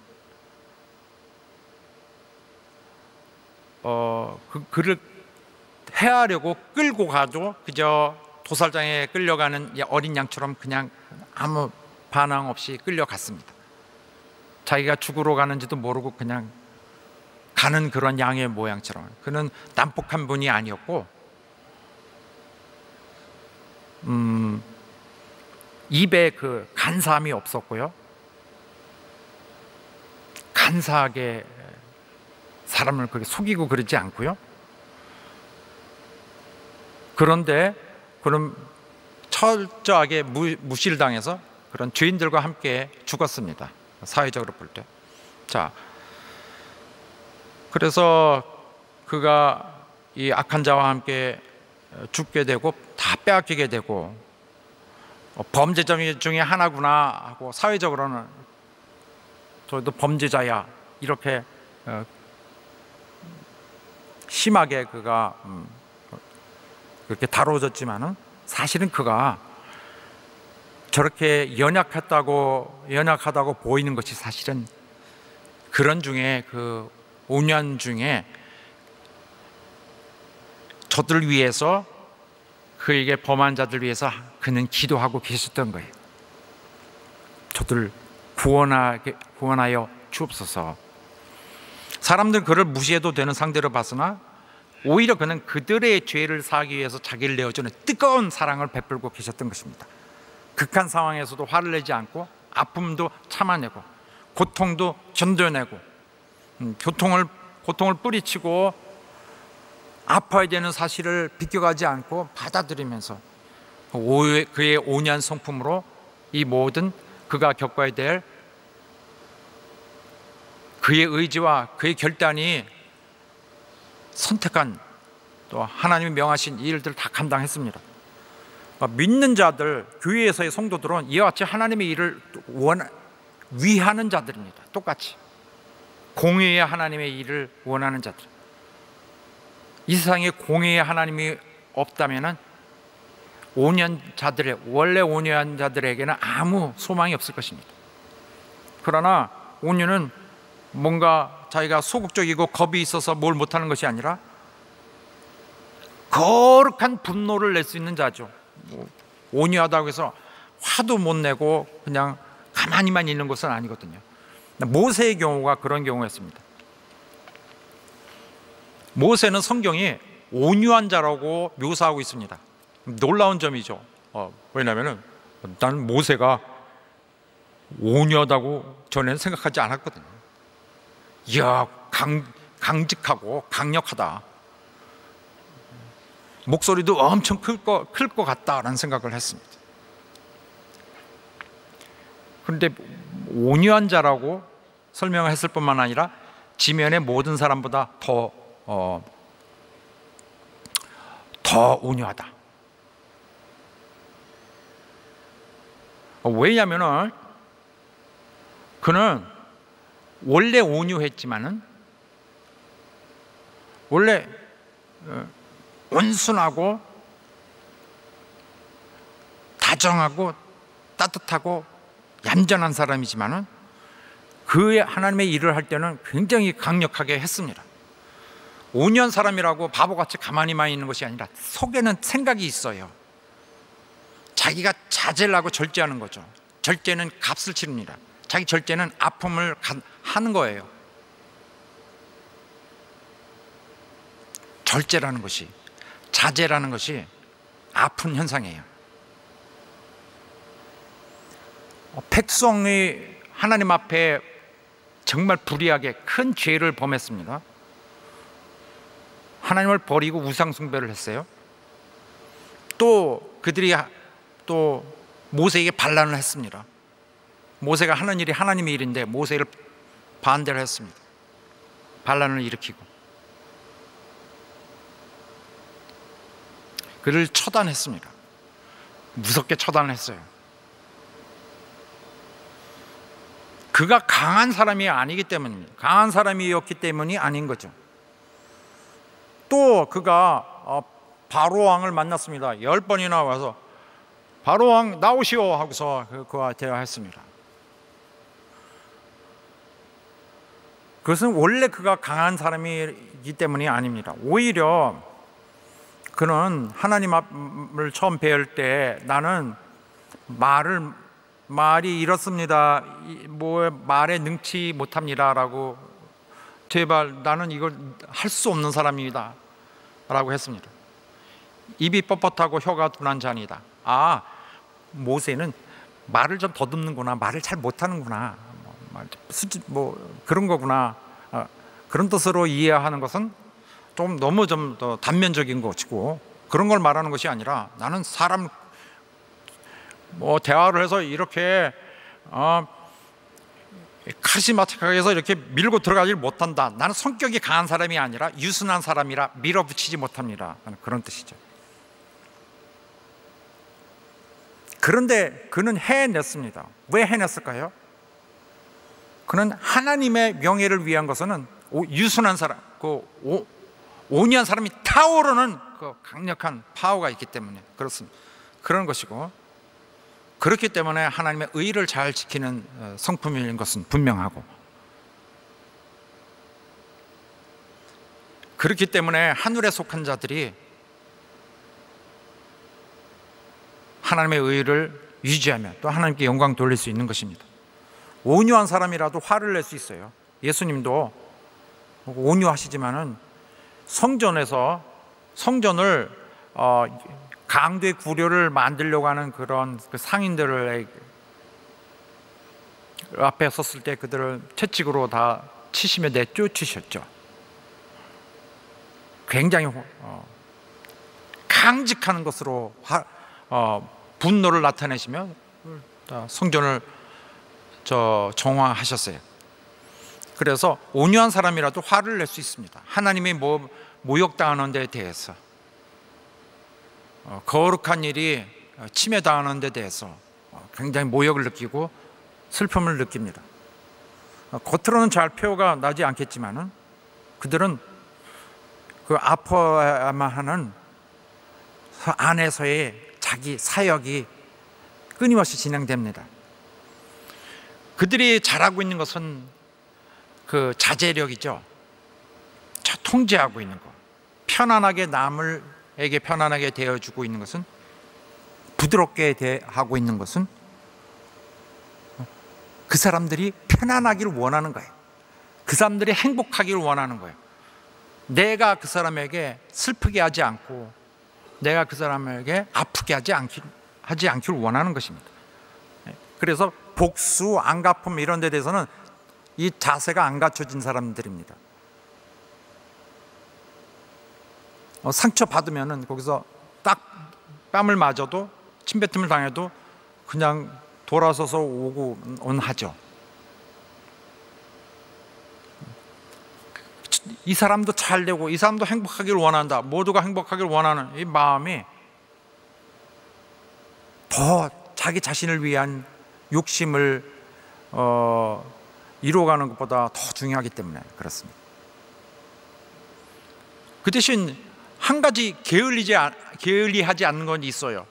그를 해하려고 끌고 가도 그저 도살장에 끌려가는 어린 양처럼 그냥 아무 반항 없이 끌려갔습니다. 자기가 죽으러 가는지도 모르고 그냥 가는 그런 양의 모양처럼. 그는 난폭한 분이 아니었고 입에 그 간사함이 없었고요, 간사하게 사람을 그렇게 속이고 그러지 않고요. 그런데 그는 철저하게 무시를 당해서 그런 죄인들과 함께 죽었습니다. 사회적으로 볼 때. 자, 그래서 그가 이 악한 자와 함께 죽게 되고 다 빼앗기게 되고 범죄자 중에 하나구나 하고 사회적으로는 저도 범죄자야 이렇게 심하게 그가 그렇게 다뤄졌지만은 사실은 그가 저렇게 연약하다고 보이는 것이 사실은 그런 중에 그 5년 중에 저들을 위해서 그에게 범한 자들 위해서 그는 기도하고 계셨던 거예요. 저들 구원하여 주옵소서. 사람들은 그를 무시해도 되는 상대로 봤으나 오히려 그는 그들의 죄를 사하기 위해서 자기를 내어주는 뜨거운 사랑을 베풀고 계셨던 것입니다. 극한 상황에서도 화를 내지 않고 아픔도 참아내고 고통도 견뎌내고 고통을 뿌리치고 아파야 되는 사실을 비껴가지 않고 받아들이면서 그의 온유한 성품으로 이 모든 그가 겪어야 될 그의 의지와 그의 결단이 선택한 또 하나님이 명하신 이 일들을 다 감당했습니다. 믿는 자들, 교회에서의 성도들은 이와 같이 하나님의 일을 위하는 자들입니다. 똑같이 공의의 하나님의 일을 원하는 자들. 이 세상에 공의의 하나님이 없다면 원래 온유한 자들에게는 아무 소망이 없을 것입니다. 그러나 온유는 뭔가 자기가 소극적이고 겁이 있어서 뭘 못하는 것이 아니라 거룩한 분노를 낼 수 있는 자죠. 온유하다고 해서 화도 못 내고 그냥 가만히만 있는 것은 아니거든요. 모세의 경우가 그런 경우였습니다. 모세는 성경이 온유한 자라고 묘사하고 있습니다. 놀라운 점이죠. 왜냐하면 나는 모세가 온유하다고 전에는 생각하지 않았거든요. 이야, 강직하고 강력하다. 목소리도 엄청 클 것 같다라는 생각을 했습니다. 그런데 온유한 자라고 설명을 했을 뿐만 아니라 지면의 모든 사람보다 더 온유하다. 왜냐하면 그는 원래 온유했지만은 원래 온순하고 다정하고 따뜻하고 얌전한 사람이지만은 그의 하나님의 일을 할 때는 굉장히 강력하게 했습니다. 온유한 사람이라고 바보같이 가만히만 있는 것이 아니라 속에는 생각이 있어요. 자기가 자제를 하고 절제하는 거죠. 절제는 값을 치릅니다. 자기 절제는 아픔을 하는 거예요. 절제라는 것이, 자제라는 것이 아픈 현상이에요. 백성이 하나님 앞에 정말 불의하게 큰 죄를 범했습니다. 하나님을 버리고 우상 숭배를 했어요. 또 그들이 또 모세에게 반란을 했습니다. 모세가 하는 일이 하나님의 일인데 모세를 반대를 했습니다. 반란을 일으키고 그를 처단했습니다. 무섭게 처단했어요. 그가 강한 사람이 아니기 때문입니다. 강한 사람이었기 때문이 아닌 거죠. 또 그가 바로 왕을 만났습니다. 10번이나 와서 바로 왕 나오시오 하고서 그와 대화했습니다. 그것은 원래 그가 강한 사람이기 때문이 아닙니다. 오히려 그는 하나님을 처음 배울 때 나는 말이 이렇습니다. 말에 능치 못합니다라고 제발 나는 이걸 할 수 없는 사람입니다 라고 했습니다. 입이 뻣뻣하고 혀가 둔한 자니다. 아, 모세는 말을 좀 더듬는구나, 말을 잘 못하는구나, 그런 거구나, 그런 뜻으로 이해하는 것은 좀 너무 좀 더 단면적인 것이고, 그런 걸 말하는 것이 아니라 나는 사람 대화를 해서 이렇게 카리스마틱하게 해서 이렇게 밀고 들어가질 못한다. 나는 성격이 강한 사람이 아니라 유순한 사람이라 밀어붙이지 못합니다. 그런 뜻이죠. 그런데 그는 해냈습니다. 왜 해냈을까요? 그는 하나님의 명예를 위한 것은 유순한 사람, 온유한 사람이 타오르는 그 강력한 파워가 있기 때문에 그렇습니다. 그런 것이고, 그렇기 때문에 하나님의 의를 잘 지키는 성품인 것은 분명하고, 그렇기 때문에 하늘에 속한 자들이 하나님의 의를 유지하며 또 하나님께 영광 돌릴 수 있는 것입니다. 온유한 사람이라도 화를 낼 수 있어요. 예수님도 온유하시지만은 성전에서 성전을 강도의 구려를 만들려고 하는 그런 그 상인들을 앞에 섰을 때 그들을 채찍으로 다 치시며 내쫓으셨죠. 굉장히 강직한 것으로 분노를 나타내시며 성전을 정화하셨어요. 그래서 온유한 사람이라도 화를 낼 수 있습니다. 하나님이 모욕당하는 데 대해서, 거룩한 일이 침해당하는 데 대해서 굉장히 모욕을 느끼고 슬픔을 느낍니다. 겉으로는 잘 표가 나지 않겠지만은 그들은 그 아파야만 하는 안에서의 자기 사역이 끊임없이 진행됩니다. 그들이 잘하고 있는 것은 그 자제력이죠. 통제하고 있는 것, 편안하게 남을에게 편안하게 대해주고 있는 것은, 부드럽게 대하고 있는 것은 그 사람들이 편안하기를 원하는 거예요. 그 사람들이 행복하기를 원하는 거예요. 내가 그 사람에게 슬프게 하지 않고 내가 그 사람에게 아프게 하지 않기를 원하는 것입니다. 그래서 복수, 안갚음 이런 데 대해서는 이 자세가 안 갖춰진 사람들입니다. 상처 받으면은 거기서 딱 뺨을 맞아도, 침뱉음을 당해도 그냥 돌아서서 오곤 하죠. 이 사람도 잘 되고 이 사람도 행복하기를 원한다, 모두가 행복하기를 원하는 이 마음이 더 자기 자신을 위한 욕심을 이루어가는 것보다 더 중요하기 때문에 그렇습니다. 그 대신 한 가지 게을리하지 않는 건 있어요.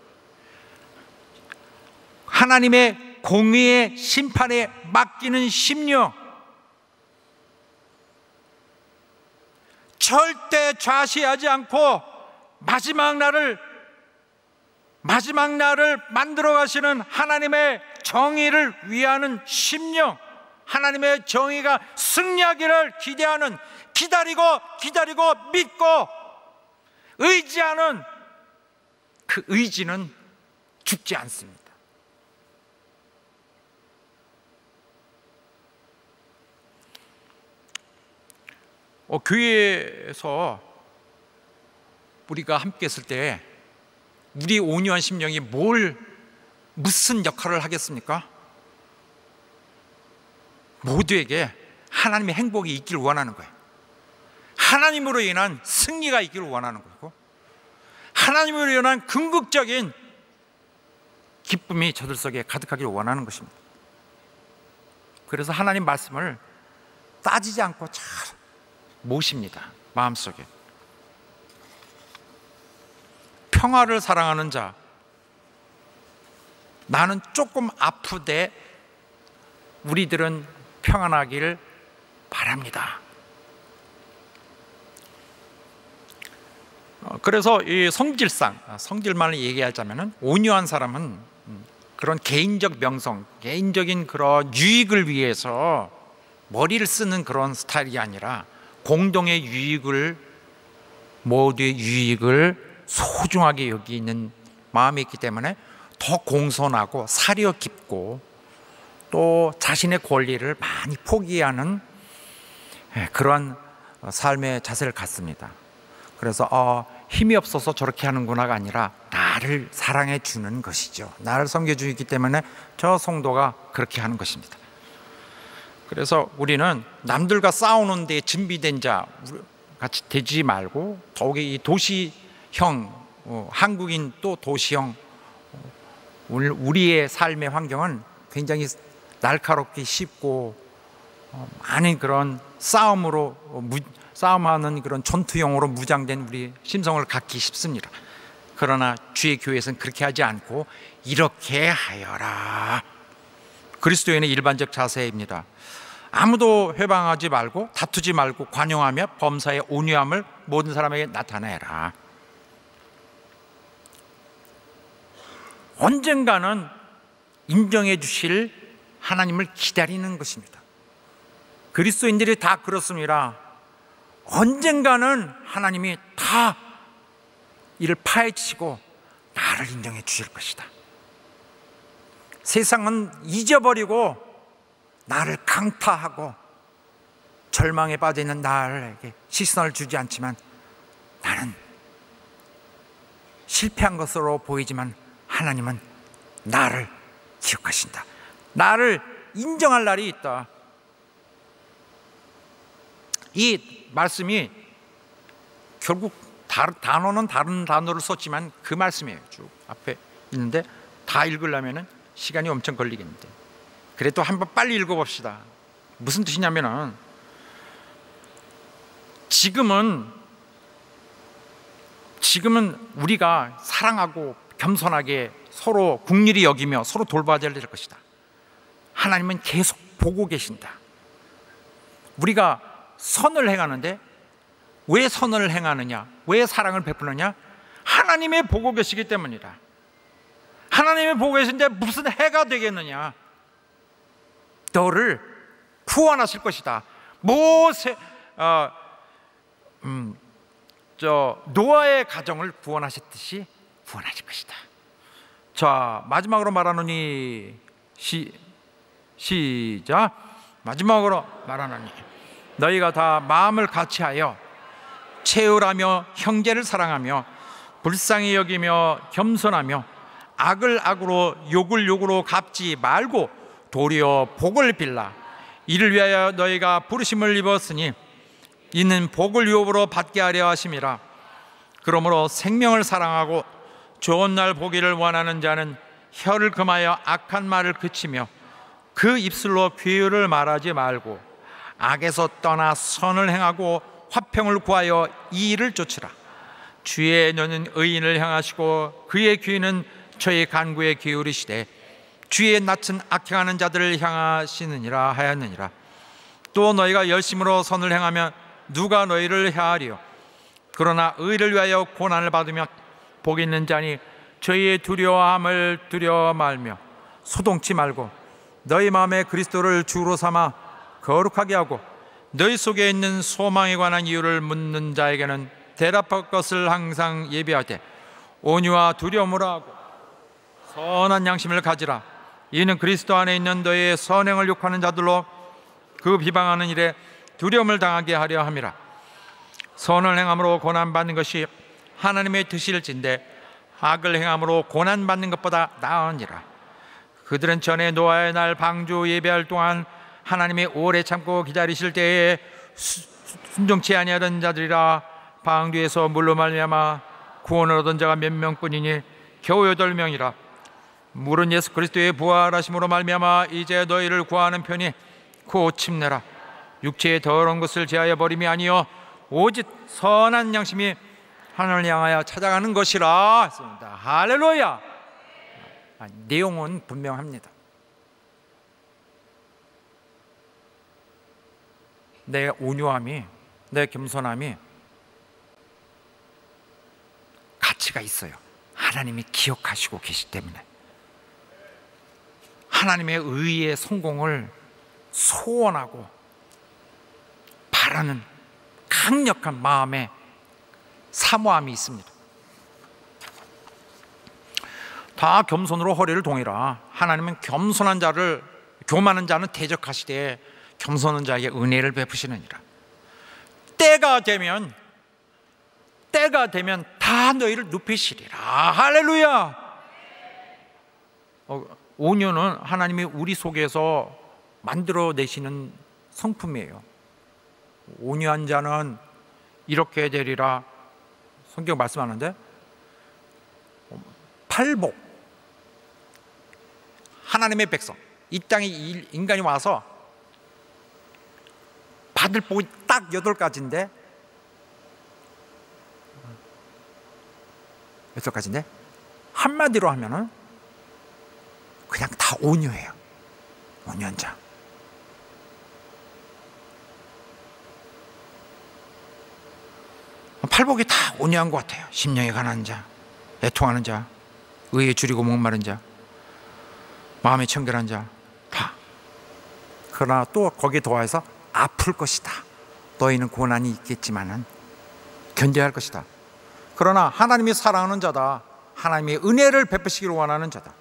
하나님의 공의의 심판에 맡기는 심령, 절대 좌시하지 않고 마지막 날을 만들어 가시는 하나님의 정의를 위하는 심령, 하나님의 정의가 승리하기를 기대하는, 기다리고 믿고 의지하는 그 의지는 죽지 않습니다. 교회에서 우리가 함께 했을 때 우리 온유한 심령이 무슨 역할을 하겠습니까? 모두에게 하나님의 행복이 있기를 원하는 거예요. 하나님으로 인한 승리가 있기를 원하는 거고, 하나님으로 인한 궁극적인 기쁨이 저들 속에 가득하기를 원하는 것입니다. 그래서 하나님 말씀을 따지지 않고 잘 모십니다. 마음속에 평화를 사랑하는 자, 나는 조금 아프되 우리들은 평안하기를 바랍니다. 그래서 이 성질만을 얘기하자면, 온유한 사람은 그런 개인적 명성, 개인적인 그런 유익을 위해서 머리를 쓰는 그런 스타일이 아니라 공동의 유익을, 모두의 유익을 소중하게 여기는 마음이 있기 때문에 더 공손하고 사려 깊고 또 자신의 권리를 많이 포기하는 그런 삶의 자세를 갖습니다. 그래서 힘이 없어서 저렇게 하는구나가 아니라 나를 사랑해 주는 것이죠. 나를 섬겨주기 때문에 저 성도가 그렇게 하는 것입니다. 그래서 우리는 남들과 싸우는 데 준비된 자 같이 되지 말고, 더욱이 이 도시형, 한국인 또 도시형, 우리의 삶의 환경은 굉장히 날카롭기 쉽고 많은 그런 싸움하는 그런 전투형으로 무장된 우리 심성을 갖기 쉽습니다. 그러나 주의 교회에서는 그렇게 하지 않고 이렇게 하여라, 그리스도인의 일반적 자세입니다. 아무도 회방하지 말고 다투지 말고 관용하며 범사의 온유함을 모든 사람에게 나타내라. 언젠가는 인정해 주실 하나님을 기다리는 것입니다. 그리스도인들이 다 그렇습니다. 언젠가는 하나님이 다 이를 파헤치고 나를 인정해 주실 것이다. 세상은 잊어버리고 나를 강타하고 절망에 빠져 있는 나에게 시선을 주지 않지만, 나는 실패한 것으로 보이지만 하나님은 나를 기억하신다. 나를 인정할 날이 있다. 이 말씀이 결국 단어는 다른 단어를 썼지만 그 말씀이에요. 쭉 앞에 있는데 다 읽으려면 시간이 엄청 걸리겠는데, 그래도 한번 빨리 읽어봅시다. 무슨 뜻이냐면은, 지금은 우리가 사랑하고 겸손하게 서로 국률이 여기며 서로 돌봐야 될 것이다. 하나님은 계속 보고 계신다. 우리가 선을 행하는데 왜 선을 행하느냐, 왜 사랑을 베푸느냐? 하나님이 보고 계시기 때문이다. 하나님이 보고 계신데 무슨 해가 되겠느냐? 너를 구원하실 것이다. 노아의 가정을 구원하셨듯이 구원하실 것이다. 자, 마지막으로 말하노니, 시작. 마지막으로 말하노니, 너희가 다 마음을 같이하여 채울하며 형제를 사랑하며 불쌍히 여기며 겸손하며 악을 악으로 욕을 욕으로 갚지 말고 도리어 복을 빌라. 이를 위하여 너희가 부르심을 입었으니 이는 복을 유업으로 받게 하려 하심이라. 그러므로 생명을 사랑하고 좋은 날 보기를 원하는 자는 혀를 금하여 악한 말을 그치며 그 입술로 괴유를 말하지 말고 악에서 떠나 선을 행하고 화평을 구하여 이의를 쫓으라. 주의 눈은 의인을 향하시고 그의 귀는 저의 간구에 기울이시되 주의 낯은 악행하는 자들을 향하시느니라 하였느니라. 또 너희가 열심으로 선을 행하면 누가 너희를 해하리요? 그러나 의를 위하여 고난을 받으며 복 있는 자니 저희의 두려워함을 두려워 말며 소동치 말고 너희 마음에 그리스도를 주로 삼아 거룩하게 하고 너희 속에 있는 소망에 관한 이유를 묻는 자에게는 대답할 것을 항상 예비하되 온유와 두려움으로 하고 선한 양심을 가지라. 이는 그리스도 안에 있는 너희의 선행을 욕하는 자들로 그 비방하는 일에 두려움을 당하게 하려 함이라. 선을 행함으로 고난받는 것이 하나님의 뜻일진데 악을 행함으로 고난받는 것보다 나으니라. 그들은 전에 노아의 날 방주 예배할 동안 하나님이 오래 참고 기다리실 때에 순종치 아니하던 자들이라. 방주에서 물로 말미암아 구원을 얻은 자가 몇 명뿐이니 겨우 8명이라. 물은 예수 그리스도의 부활하심으로 말미암아 이제 너희를 구하는 편이 곧 침례라. 육체의 더러운 것을 제하여 버림이 아니요 오직 선한 양심이 하늘을 향하여 찾아가는 것이라 했습니다. 할렐루야. 내용은 분명합니다. 내 온유함이, 내 겸손함이 가치가 있어요. 하나님이 기억하시고 계시기 때문에. 하나님의 의의 성공을 소원하고 바라는 강력한 마음의 사모함이 있습니다. 다 겸손으로 허리를 동이라. 하나님은 교만한 자는 대적하시되 겸손한 자에게 은혜를 베푸시느니라. 때가 되면 다 너희를 눕히시리라. 할렐루야. 온유는 하나님이 우리 속에서 만들어내시는 성품이에요. 온유한 자는 이렇게 되리라. 성경 말씀하는데 팔복, 하나님의 백성, 이 땅에 인간이 와서 받을 복이 딱 8가지인데 8가지인데 한마디로 하면은 그냥 다 온유해요. 온유한 자. 팔복이 다 온유한 것 같아요. 심령이 가난한 자, 애통하는 자, 의에 줄이고 목마른 자, 마음이 청결한 자, 다 그러나 또 거기에 더해서 아플 것이다. 너희는 고난이 있겠지만은 견뎌야 할 것이다. 그러나 하나님이 사랑하는 자다. 하나님의 은혜를 베푸시기를 원하는 자다.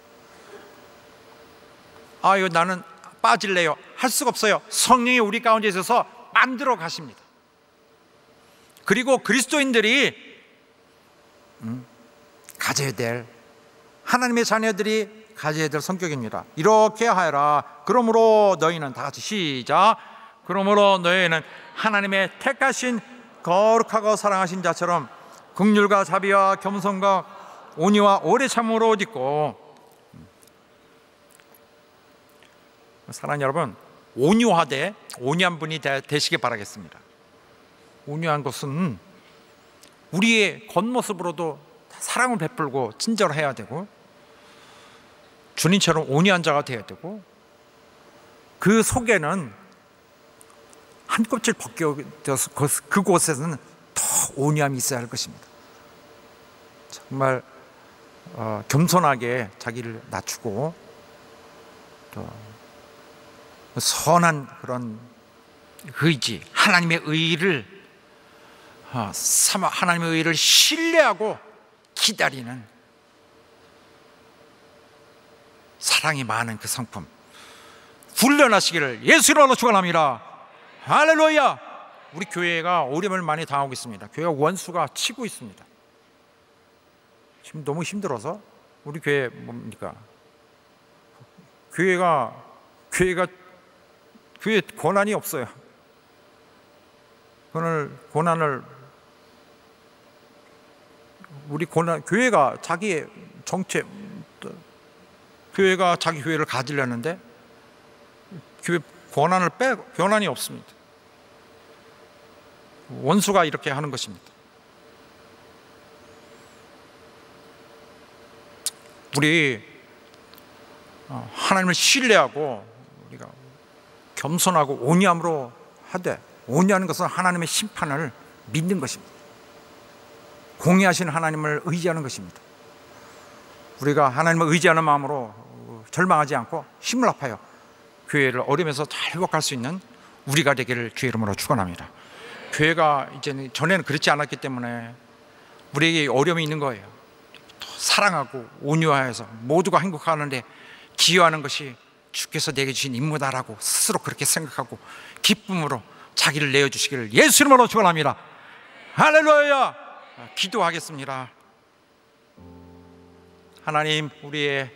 아유, 나는 빠질래요. 할 수가 없어요. 성령이 우리 가운데 있어서 만들어 가십니다. 그리고 그리스도인들이 가져야 될, 하나님의 자녀들이 가져야 될 성격입니다. 이렇게 하여라. 그러므로 너희는, 다 같이 시작. 그러므로 너희는 하나님의 택하신 거룩하고 사랑하신 자처럼 긍휼과 자비와 겸손과 온유와 오래 참음으로 옷 입고. 사랑하는 여러분, 온유하되 온유한 분이 되시길 바라겠습니다. 온유한 것은 우리의 겉모습으로도 사랑을 베풀고 친절해야 되고, 주님처럼 온유한 자가 되어야 되고, 그 속에는 한 껍질 벗겨져서 그곳에서는 더 온유함이 있어야 할 것입니다. 정말 겸손하게 자기를 낮추고, 또 선한 그런 의지, 하나님의 의를 하나님의 의를 신뢰하고 기다리는 사랑이 많은 그 성품 훈련하시기를 예수 이름으로 축원합니다. 할렐루야. 우리 교회가 어려움을 많이 당하고 있습니다. 교회가 원수가 치고 있습니다. 지금 너무 힘들어서 우리 교회 뭡니까? 교회 고난이 없어요. 교회가 자기의 정체, 교회가 자기 교회를 가지려는데 교회 권한이 없습니다. 원수가 이렇게 하는 것입니다. 우리 하나님을 신뢰하고 우리가 겸손하고 온유함으로 하되, 온유하는 것은 하나님의 심판을 믿는 것입니다. 공의하신 하나님을 의지하는 것입니다. 우리가 하나님을 의지하는 마음으로 절망하지 않고 힘을 합하여 교회를 어려움에서 잘 회복할 수 있는 우리가 되기를 주의 이름으로 축원합니다. 교회가 이제는, 전에는 그렇지 않았기 때문에 우리에게 어려움이 있는 거예요. 더 사랑하고 온유하여서 모두가 행복하는데 기여하는 것이 주께서 내게 주신 임무다라고 스스로 그렇게 생각하고 기쁨으로 자기를 내어주시기를 예수 이름으로 축원합니다. 할렐루야. 기도하겠습니다. 하나님, 우리의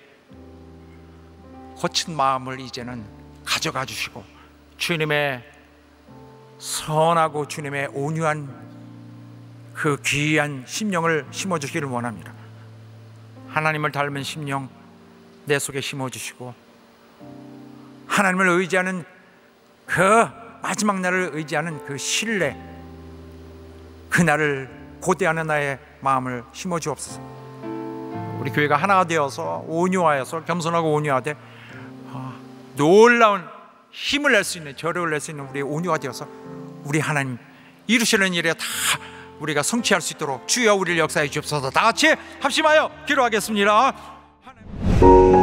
거친 마음을 이제는 가져가 주시고 주님의 선하고 주님의 온유한 그 귀한 심령을 심어주시기를 원합니다. 하나님을 닮은 심령 내 속에 심어주시고, 하나님을 의지하는 그 마지막 날을 의지하는 그 신뢰, 그날을 고대하는 나의 마음을 심어주옵소서. 우리 교회가 하나가 되어서 온유하여서 겸손하고 온유하되 놀라운 힘을 낼 수 있는, 저력을 낼 수 있는 우리 온유가 되어서 우리 하나님 이루시는 일에 다 우리가 성취할 수 있도록 주여 우리를 역사해 주옵소서. 다 같이 합심하여 기도하겠습니다.